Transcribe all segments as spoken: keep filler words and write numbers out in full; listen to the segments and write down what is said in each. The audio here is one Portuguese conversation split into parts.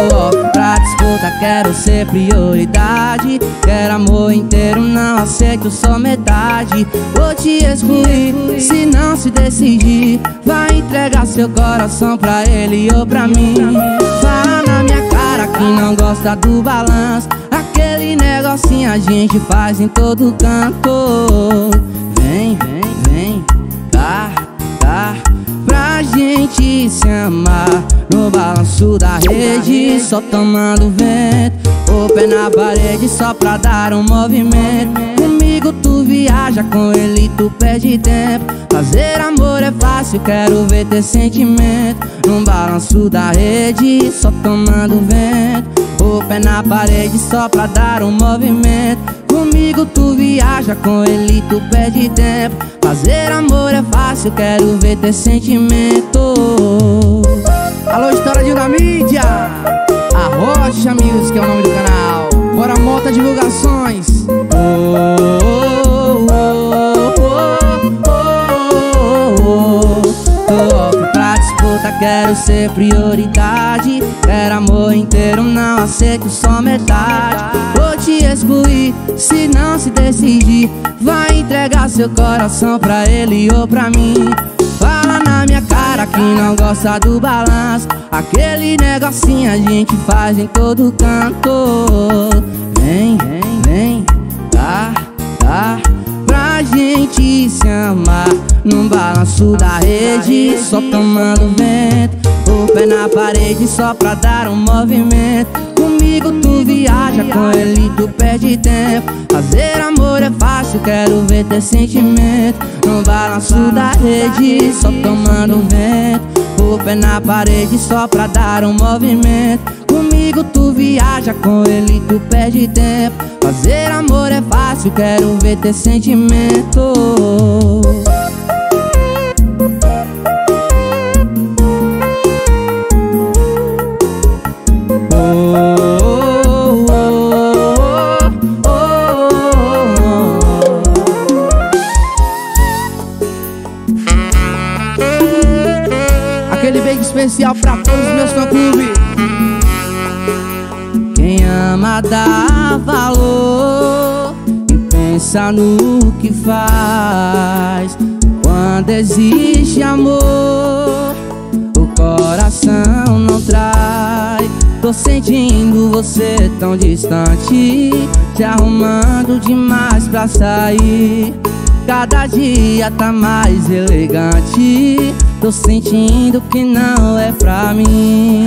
Tô off pra disputa, quero ser prioridade. Quero amor inteiro, não aceito só metade. Vou te excluir, se não se decidir. Vai entregar seu coração pra ele ou pra mim. Fala na minha cara que não gosta do balanço. Aquele negocinho a gente faz em todo canto. Vem, vem, vem, cá, cá, pra gente se amar. No balanço da rede, só tomando vento. O pé na parede só pra dar um movimento. Comigo tu viaja, com ele tu perde tempo. Fazer amor é fácil, quero ver ter sentimento. No balanço da rede, só tomando vento. O pé na parede só pra dar um movimento. Comigo tu viaja, com ele tu perde tempo. Fazer amor é fácil, quero ver ter sentimento. Alô, Estouradinho da mídia, a Rocha Music é o nome do canal. Bora Mota Divulgações. Oh, oh, oh, oh, oh, oh. Tô off pra disputa, quero ser prioridade. Quero amor inteiro, não aceito só metade. Vou te excluir, se não se decidir. Vai entregar seu coração pra ele ou pra mim. Fala na minha cara que não gosta do balanço. Aquele negocinho a gente faz em todo canto. Vem, vem, vem, tá, tá, pra gente se amar. Num balanço da rede, só tomando vento. O pé na parede só pra dar um movimento. Comigo tu viaja, com ele tu perde tempo. Fazer amor é fácil, quero ver ter sentimento. No balanço da rede, só tomando vento. O pé na parede só pra dar um movimento. Comigo tu viaja, com ele tu perde tempo. Fazer amor é fácil, quero ver ter sentimento. Aquele beijo especial pra todos os meus fã-clube. Quem ama dá valor e pensa no que faz. Quando existe amor, o coração não trai. Tô sentindo você tão distante, te arrumando demais pra sair. Cada dia tá mais elegante. Tô sentindo que não é pra mim.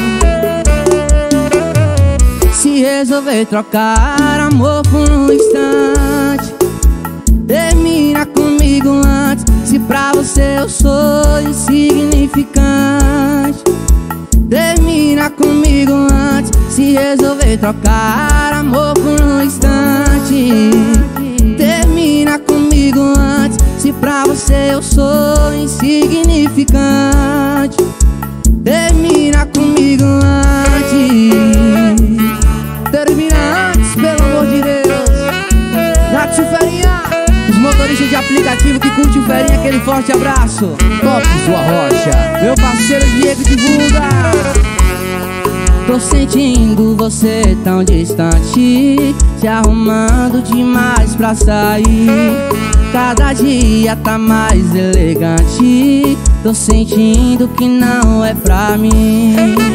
Se resolver trocar amor por um instante, termina comigo antes. Se pra você eu sou insignificante, termina comigo antes. Se resolver trocar amor por um instante, termina comigo antes. Se pra você eu sou insignificante, termina comigo antes. Termina antes, pelo amor de Deus. Nath Ferinha, os motoristas de aplicativo que curtem o Ferinha, aquele forte abraço. Top Sua Rocha, meu parceiro Diego divulga. Tô sentindo você tão distante, te arrumando demais pra sair. Cada dia tá mais elegante. Tô sentindo que não é pra mim.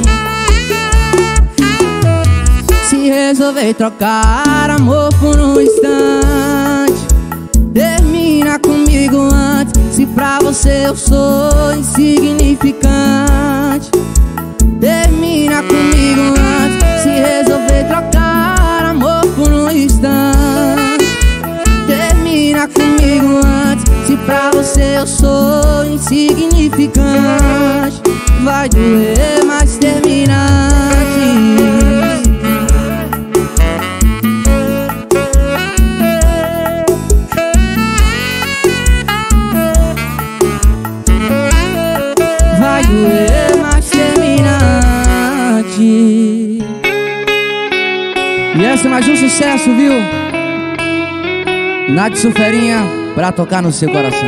Se resolver trocar amor por um instante, termina comigo antes. Se pra você eu sou insignificante, termina comigo antes. Se resolver trocar amor por um instante, termina comigo antes. Se pra você eu sou insignificante, vai doer, mas termina antes. Vai doer, mas termina antes. E essa é mais um sucesso, viu? Nath Ferinha, pra tocar no seu coração.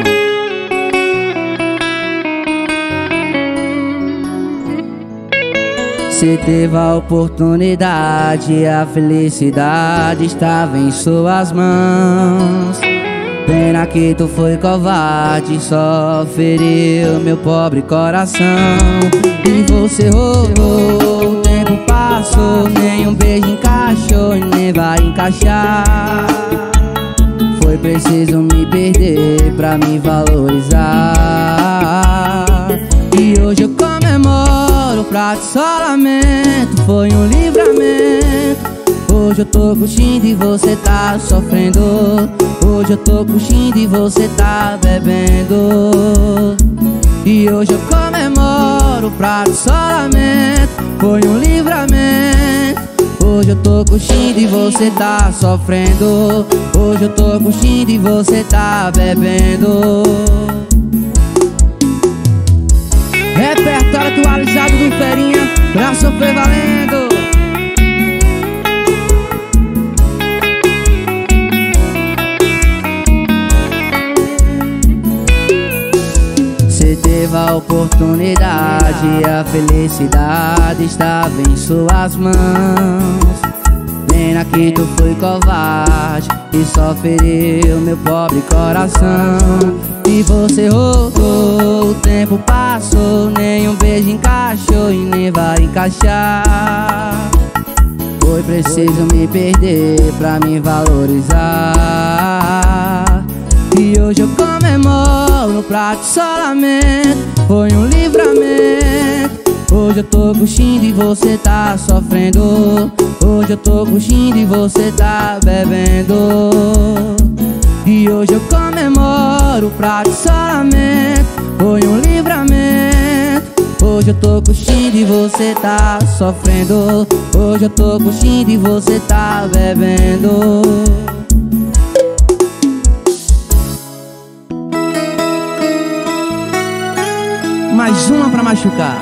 Cê teve a oportunidade, a felicidade estava em suas mãos. Pena que tu foi covarde, só feriu meu pobre coração. E você roubou, o tempo passou, nem um beijo encaixou e nem vai encaixar. Foi preciso me perder pra me valorizar. E hoje eu comemoro, pra ti só lamento, foi um livramento. Hoje eu tô curtindo e você tá sofrendo. Hoje eu tô curtindo e você tá bebendo. E hoje eu comemoro, pra ti só lamento, foi um livramento. Hoje eu tô curtindo e você tá sofrendo. Hoje eu tô curtindo e você tá bebendo. Repertório atualizado do Ferinha, pra sofrer valendo. Cê teve a oportunidade, a felicidade estava em suas mãos. Pena que tu foi covarde e só feriu meu pobre coração. E você roubou, o tempo passou, nem um beijo encaixou e nem vai encaixar. Foi preciso me perder pra me valorizar. E hoje eu comemoro, pra ti só lamento, foi um livramento. Hoje eu tô curtindo e você tá sofrendo. Hoje eu tô curtindo e você tá bebendo. E hoje eu comemoro, pra ti só lamento, foi um livramento. Hoje eu tô curtindo e você tá sofrendo. Hoje eu tô curtindo e você tá bebendo. Mais uma pra machucar.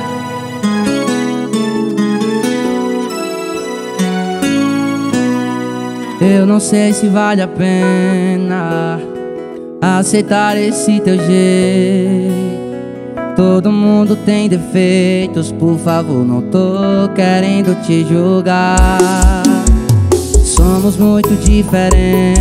Eu não sei se vale a pena aceitar esse teu jeito. Todo mundo tem defeitos, por favor, não tô querendo te julgar. Somos muito diferentes,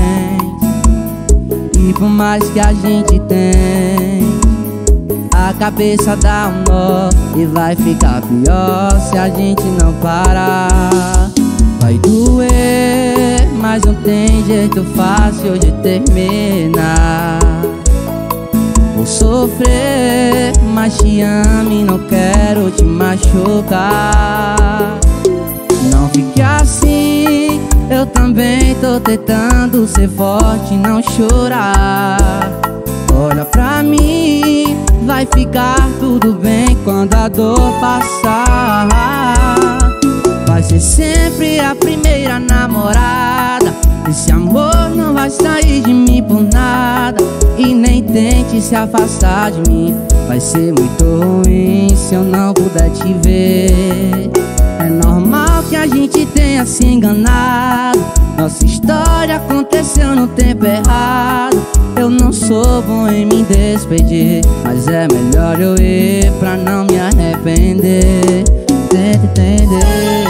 e por mais que a gente tem, a cabeça dá um nó e vai ficar pior se a gente não parar. Vai doer, mas não tem jeito fácil de terminar. Vou sofrer, mas te amo e não quero te machucar. Não fique assim, eu também tô tentando ser forte e não chorar. Olha pra mim, vai ficar tudo bem quando a dor passar. Vai ser sempre a primeira namorada. Esse amor não vai sair de mim por nada. E nem tente se afastar de mim, vai ser muito ruim se eu não puder te ver. É normal que a gente tenha se enganado. Nossa história aconteceu no tempo errado. Eu não sou bom em me despedir, mas é melhor eu ir pra não me arrepender. Tenta entender.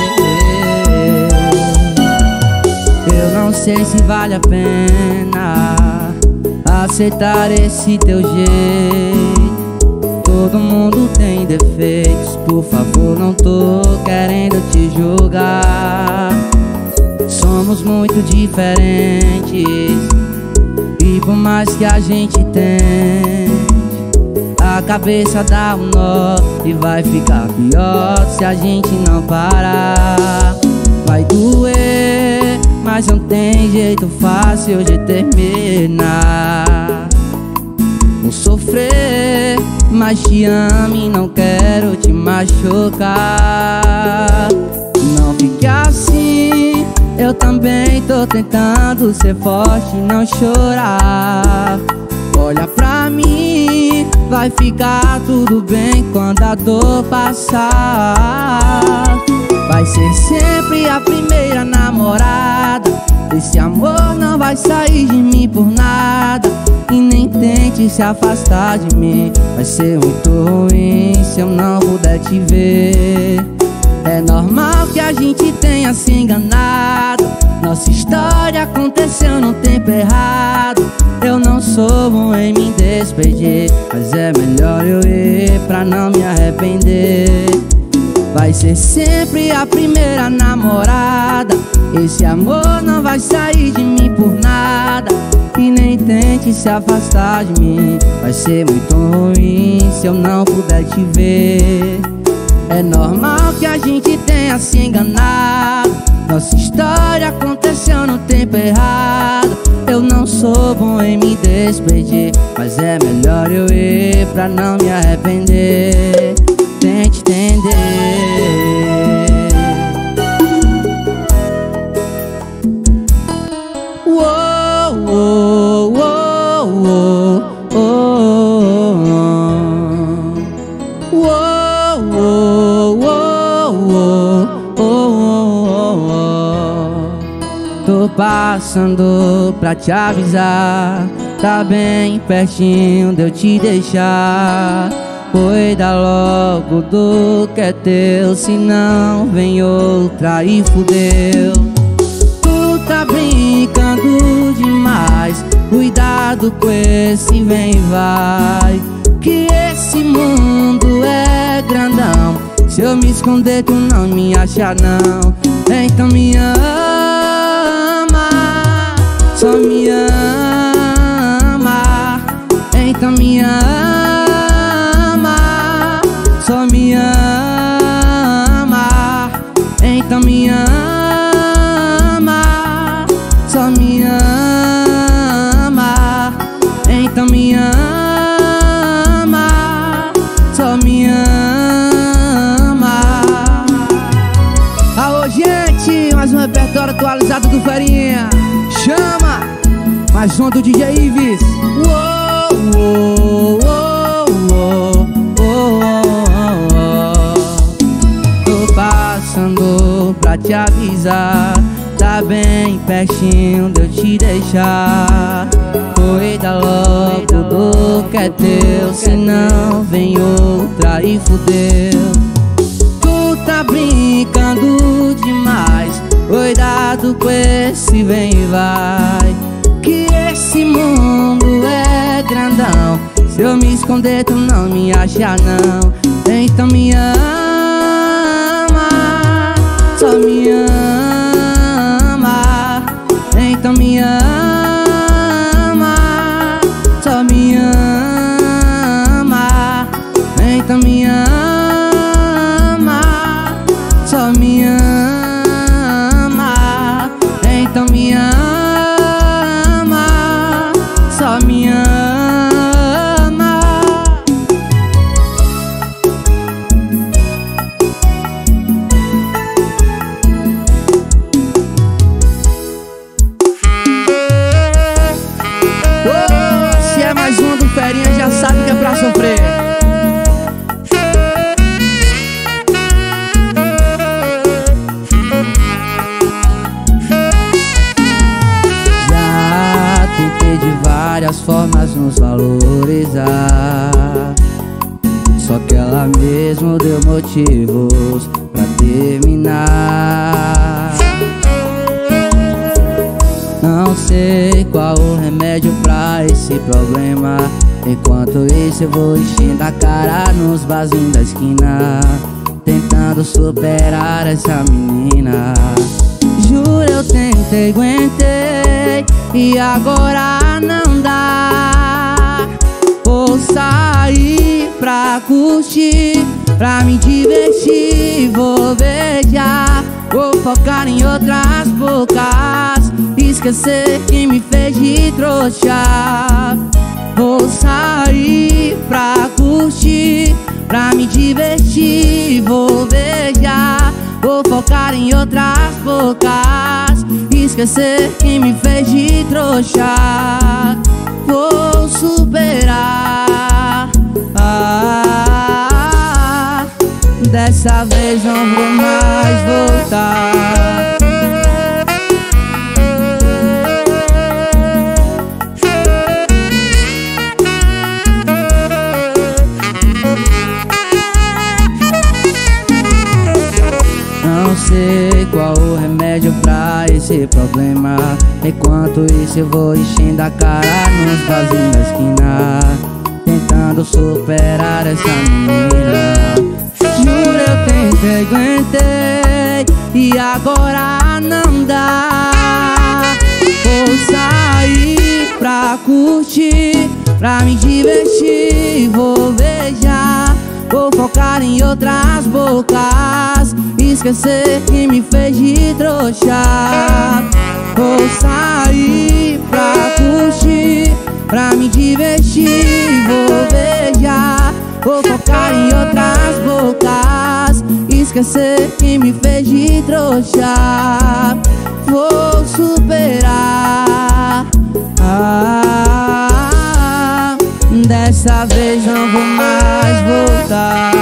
Eu não sei se vale a pena aceitar esse teu jeito. Todo mundo tem defeitos, por favor, não tô querendo te julgar. Somos muito diferentes, e por mais que a gente tente, a cabeça dá um nó e vai ficar pior se a gente não parar. Vai doer, mas não tem jeito fácil de terminar. Vou sofrer, mas te amo e não quero te machucar. Não fique assim, eu também tô tentando ser forte e não chorar. Olha pra mim, vai ficar tudo bem quando a dor passar. Vai ser sempre a primeira namorada. Esse amor não vai sair de mim por nada. E nem tente se afastar de mim, vai ser muito ruim se eu não puder te ver. É normal que a gente tenha se enganado. Nossa história aconteceu no tempo errado. Eu não sou bom em me despedir, mas é melhor eu ir pra não me arrepender. Vai ser sempre a primeira namorada. Esse amor não vai sair de mim por nada. E nem tente se afastar de mim, vai ser muito ruim se eu não puder te ver. É normal que a gente tenha se enganado. Nossa história aconteceu no tempo errado. Eu não sou bom em me despedir, mas é melhor eu ir pra não me arrepender. Tente entender. Uou, uou, uou, uou, uou, uou, uou, uou, uou, uou. Tô passando pra te avisar, tá bem pertinho de eu te deixar. Cuida logo do que é teu, senão vem outra e fudeu. Tu tá brincando demais, cuidado com esse vem e vai, que esse mundo é grandão. Se eu me esconder tu não me acha não. Então me ama, só me ama. Então me ama, só me ama. Então me ama, só me ama. Então me ama, só me ama. Alô, gente, mais um repertório atualizado do Ferinha. Chama, mais um do D J Ives. Uou, uou, uou, uou, uou, uou. Tô passando pra te avisar, tá bem pertinho de eu te deixar. Cuida logo do que é teu, senão vem outra e fudeu. Tu tá brincando demais, cuidado com esse vem e vai, que esse mundo é grandão. Se eu me esconder tu não me acha não. Então me ama, só me ama. Então me ama, só me ama. Então me ama, só me ama. Então me ama, só me ama. Ferinha já sabe que é pra sofrer. Já tentei de várias formas nos valorizar, só que ela mesmo deu motivos pra terminar. Não sei qual o remédio pra esse problema. Enquanto isso eu vou enchendo a cara nos barzinhos da esquina, tentando superar essa menina. Juro eu tentei, aguentei, e agora não dá. Vou sair pra curtir, pra me divertir, vou beijar, vou focar em outras bocas, esquecer quem me fez de trouxa. Vou sair pra curtir, pra me divertir, vou beijar, vou focar em outras bocas, esquecer quem me fez de trouxa. Vou superar, ah, dessa vez não vou mais voltar. não sei qual o remédio pra esse problema. Enquanto isso eu vou enchendo a cara nos barzinhos da esquina, tentando superar essa menina. Juro, eu tentei, aguentei, e agora não dá. Vou sair pra curtir, pra me divertir, vou beijar, vou focar em outras bocas, esquecer que me fez de trouxa. Vou sair pra curtir, pra me divertir, vou beijar, vou focar em outras bocas, esquecer que me fez de trouxa. Vou superar, ah, dessa vez não vou mais voltar.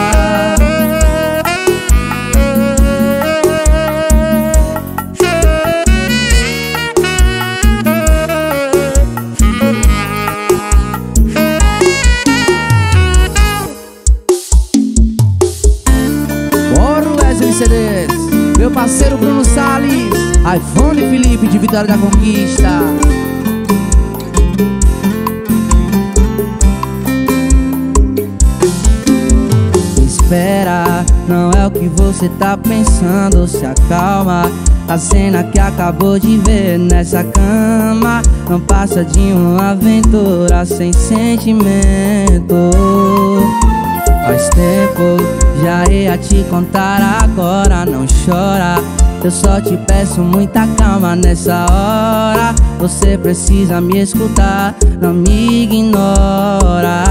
C Ds, meu parceiro Bruno Salles, iPhone Felipe de Vitória da Conquista. Espera, não é o que você tá pensando, se acalma. A cena que acabou de ver nessa cama não passa de uma aventura sem sentimento. Faz tempo, já ia te contar agora, não chora. Eu só te peço muita calma nessa hora. Você precisa me escutar, não me ignora.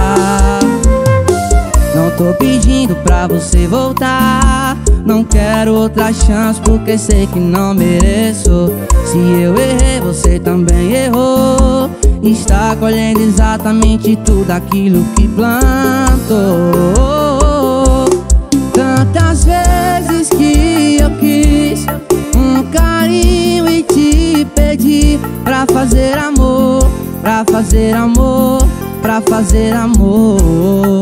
Não tô pedindo pra você voltar, não quero outra chance porque sei que não mereço. Se eu errei, você também errou. Está colhendo exatamente tudo aquilo que plantou. Tantas vezes que eu quis um carinho e te pedi pra fazer amor, pra fazer amor, pra fazer amor.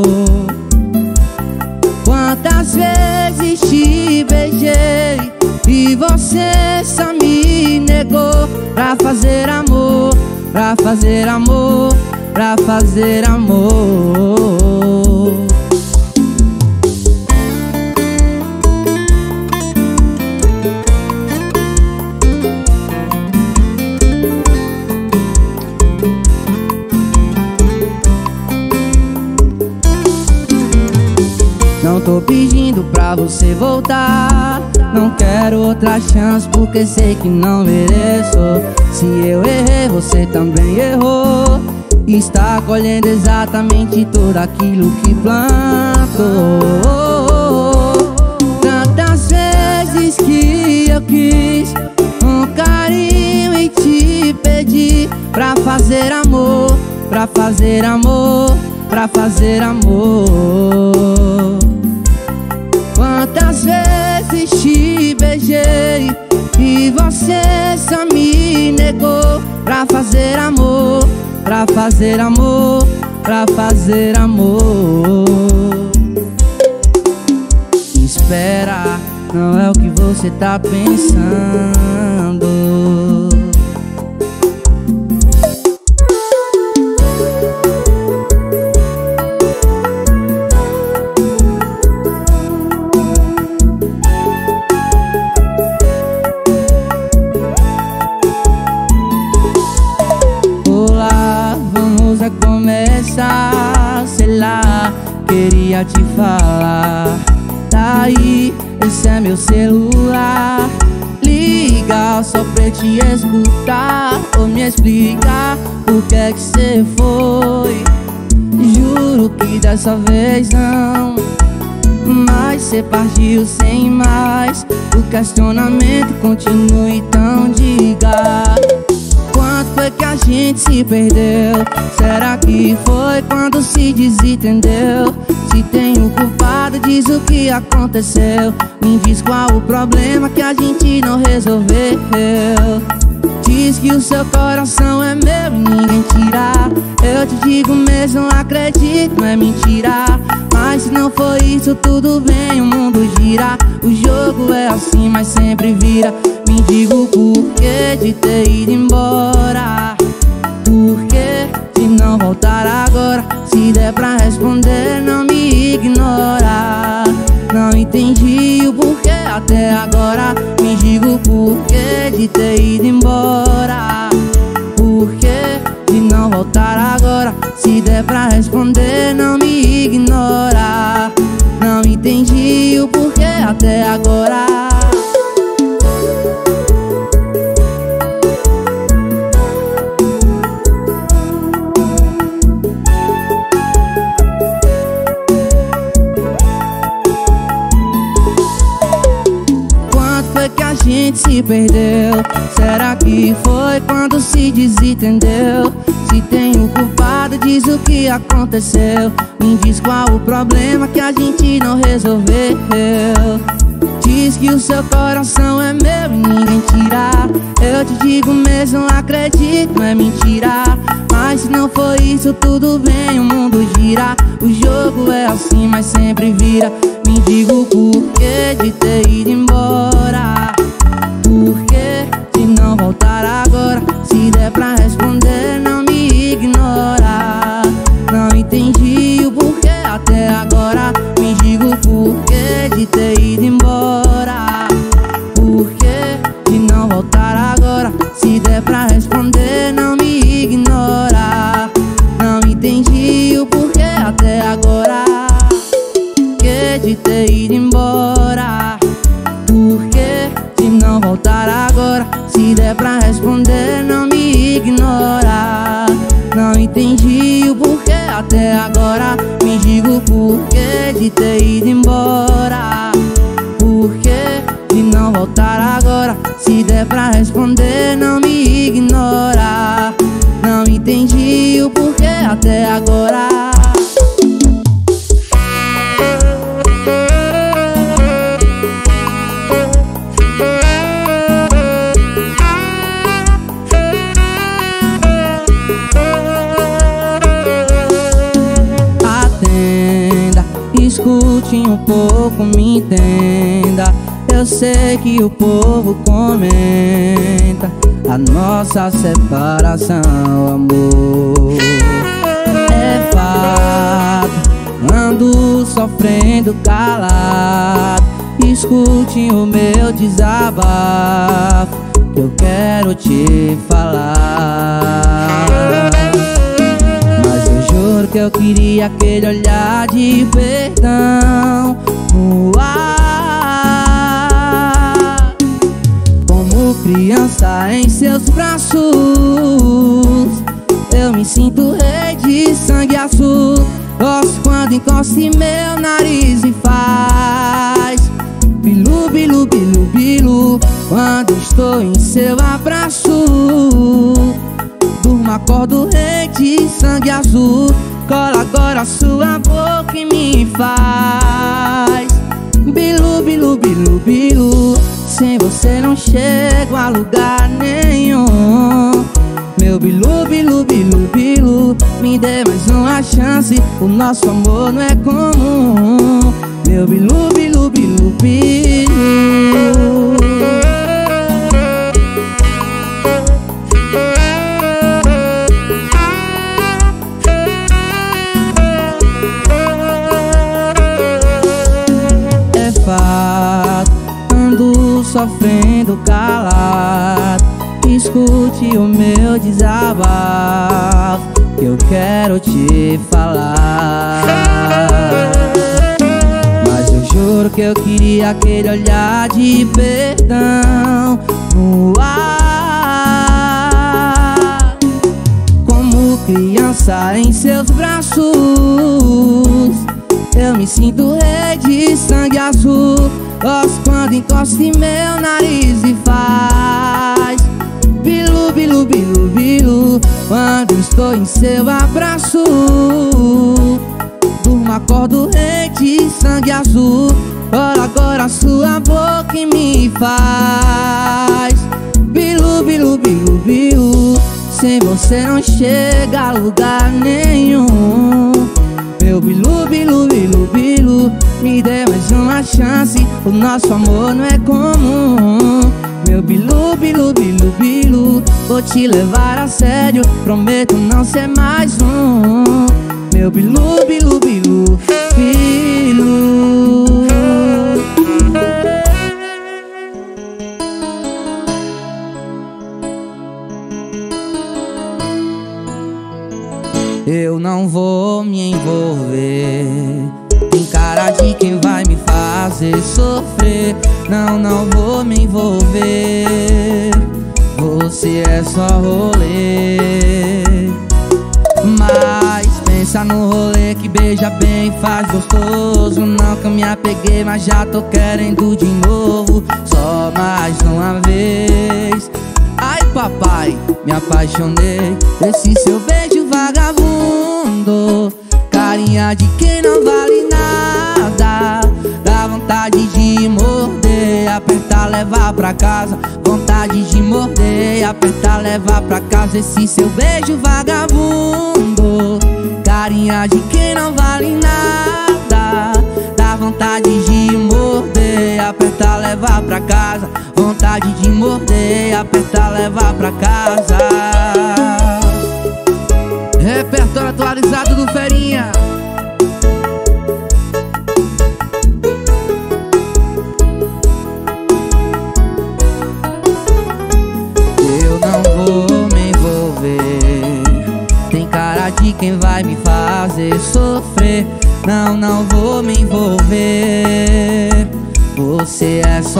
Quantas vezes te beijei e você só me negou pra fazer amor, pra fazer amor, pra fazer amor. Não tô pedindo pra você voltar, não quero outra chance porque sei que não mereço. Se eu errei, você também errou. Está colhendo exatamente tudo aquilo que plantou. Tantas vezes que eu quis um carinho e te pedi pra fazer amor, pra fazer amor, pra fazer amor. Quantas vezes te beijei e você só me negou pra fazer amor, pra fazer amor, pra fazer amor. Espera, não é o que você tá pensando. Começar, sei lá, queria te falar. Tá aí, esse é meu celular. Liga só pra te escutar ou me explicar por que é que cê foi. Juro que dessa vez não, mas cê partiu sem mais. O questionamento continua, então diga: quanto foi que a gente se perdeu? Será que foi quando se desentendeu? Se tem o culpado, diz o que aconteceu. Me diz qual o problema que a gente não resolveu. Te Diz que o seu coração é meu e ninguém tira. Eu te digo mesmo, não acredito, não é mentira. Mas se não for isso, tudo bem, o mundo gira. O jogo é assim, mas sempre vira. Me diga o porquê de ter ido embora. Porquê de não voltar agora? Se der pra responder, não me ignora. Não entendi o porquê até agora. Me diga o porquê de ter ido embora. Porquê de não voltar agora? Se der pra responder, não me ignora. Não entendi o porquê até agora. Que a gente se perdeu? Será que foi quando se desentendeu? Se tem o culpado, diz o que aconteceu. Me diz qual o problema que a gente não resolveu. Diz que o seu coração é meu e ninguém tira. Eu te digo mesmo, não acredito, não é mentira. Mas se não for isso, tudo bem, o mundo gira. O jogo é assim, mas sempre vira. Me diga o porquê de ter ido embora. Porquê de não voltar agora? Se der pra responder, não me ignora. Não entendi o porquê até agora. Me diga o porquê de ter ido embora. Porquê de não voltar agora? Se der pra responder, não me ignora. Não entendi o porquê até agora. Porquê de ter ido embora? Porquê de não voltar agora? Se der pra responder, não me ignora. Não entendi o porquê até agora. Me diga o porquê de ter ido embora. Porquê de não voltar agora? Se der pra responder, não me ignora. Não entendi o porquê até agora. Escute um pouco, me entenda. Eu sei que o povo comenta a nossa separação, amor. É fato, ando sofrendo calado. Escute o meu desabafo, que eu quero te falar. Juro que eu queria aquele olhar de perdão no ar, como criança em seus braços. Eu me sinto rei de sangue azul. Gosto quando encosta em meu nariz e faz bilu, bilu, bilu, bilu. Quando estou em seu abraço, durmo, acordo rei de sangue azul. Cola agora sua boca e me faz bilu, bilu, bilu, bilu. Sem você não chego a lugar nenhum. Meu bilu, bilu, bilu, bilu. Me dê mais uma chance, o nosso amor não é comum. Meu bilu, bilu, bilu, bilu. Ando sofrendo calado. Escute o meu desabafo, que eu quero te falar. Mas eu juro que eu queria aquele olhar de perdão no ar, como criança em seus braços. Eu me sinto rei de sangue azul. Gosto quando encosta em meu nariz e faz bilu, bilu, bilu, bilu. Quando estou em seu abraço, durmo, acordo rei de sangue azul. Olha agora sua boca e me faz bilu, bilu, bilu, bilu. sem você não chega a lugar nenhum. Meu bilu, bilu, bilu, bilu, me dê mais uma chance, o nosso amor não é comum. Meu bilu, bilu, bilu, bilu, vou te levar a sério, prometo não ser mais um. Meu bilu, bilu, bilu, bilu. Eu não vou me envolver, tem cara de quem vai me fazer sofrer. Não, não vou me envolver, você é só rolê. Mas pensa no rolê que beija bem, faz gostoso. Não que eu me apeguei, mas já tô querendo de novo, só mais uma vez. Ai papai, me apaixonei, esse seu beijo vagabundo, carinha de quem não vale nada. Dá vontade de morder, apertar, levar pra casa. Vontade de morder, apertar, levar pra casa. Esse seu beijo vagabundo, carinha de quem não vale nada. Dá vontade de morder, apertar, levar pra casa. Vontade de morder, apertar, levar pra casa. Repertório atualizado do Ferinha. Eu não vou me envolver, tem cara de quem vai me fazer sofrer. Não, não vou me envolver, você é só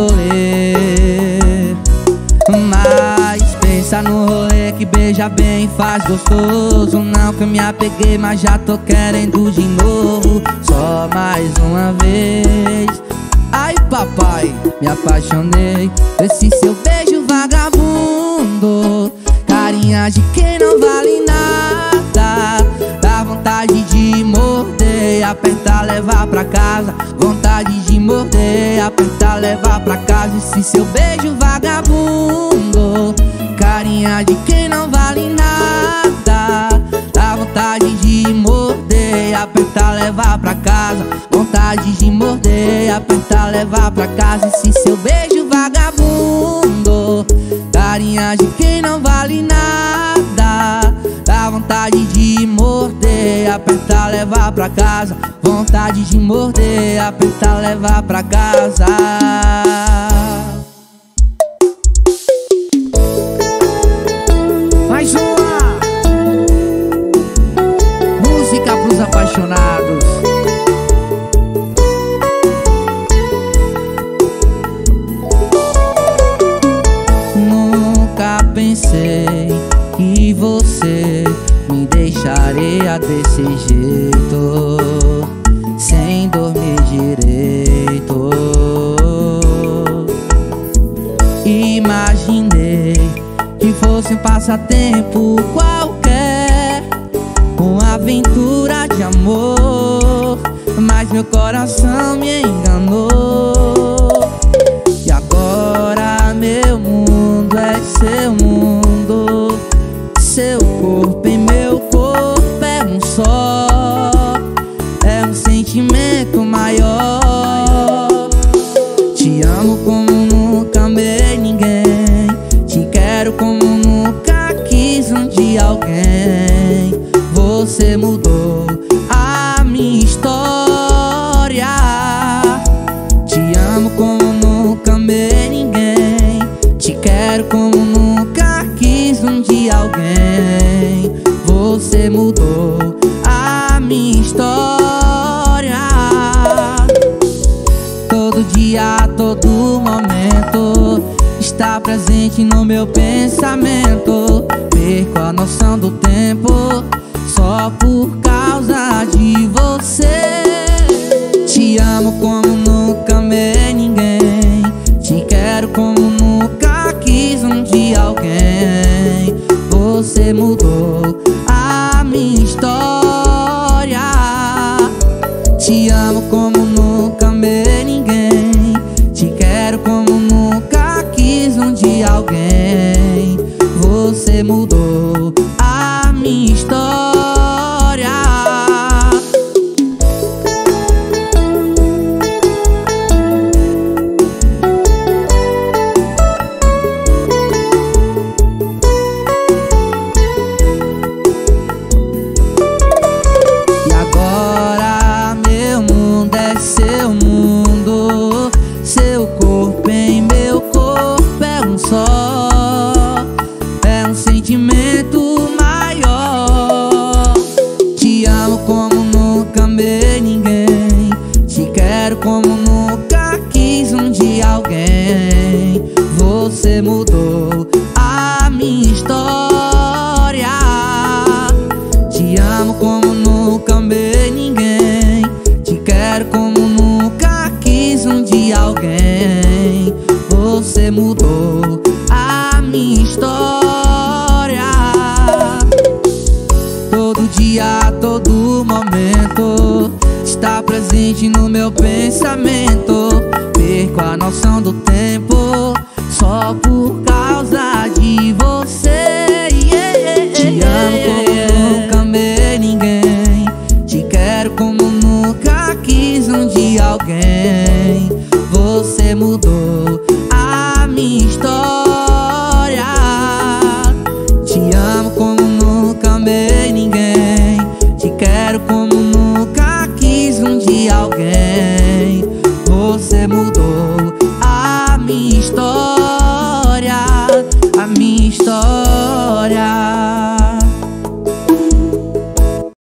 rolê. Mas pensa no rolê que beija bem, faz gostoso. Não que eu me apeguei, mas já tô querendo de novo, só mais uma vez. Ai papai, me apaixonei, esse seu beijo vagabundo, carinha de quem não vale nada. Dá vontade de morder, apertar, levar pra casa. Vontade de morder, apertar, levar pra casa. Esse seu beijo vagabundo, carinha de quem não vale nada. Dá vontade de morder, apertar, levar pra casa. Vontade de morder, apertar, levar pra casa. Esse seu beijo vagabundo, carinha de quem não vale nada. Dá vontade de morder, apertar, levar pra casa. Vontade de morder, apertar, levar pra casa. Mais uma música pros apaixonados. Nunca pensei que você me deixaria desse jeito, sem dormir direito. Imaginei que fosse um passatempo qualquer, uma aventura de amor, mas meu coração me enganou. E agora meu mundo é seu mundo, seu corpo em meu corpo é um só, é um sentimento maior. Te amo como nunca amei ninguém, te quero como nunca quis um dia alguém. Você mudou a minha história. Te amo como nunca amei ninguém, te quero como nunca quis um dia alguém. Você mudou a minha história. Todo dia, a todo momento está presente no meu pensamento. Perco a noção do tempo só por causa de você. Te amo como nunca amei ninguém, te quero como nunca quis um dia alguém. Você mudou a minha história. Te amo como nunca amei ninguém, te quero como nunca quis um dia alguém. Você você mudou a minha história. E agora meu mundo é seu mundo, seu corpo em meu corpo é um só, é um sentimento maior. Te amo como nunca amei ninguém, te quero como nunca quis um dia alguém. Você mudou a minha história. Te amo como nunca amei ninguém, te quero como nunca quis um dia alguém. Você mudou a minha história. Todo dia, a todo momento está presente no meu pensamento. Perco a noção do tempo só por causa de você, yeah. Te amo como nunca amei ninguém, te quero como nunca quis um dia alguém. Você mudou a minha história.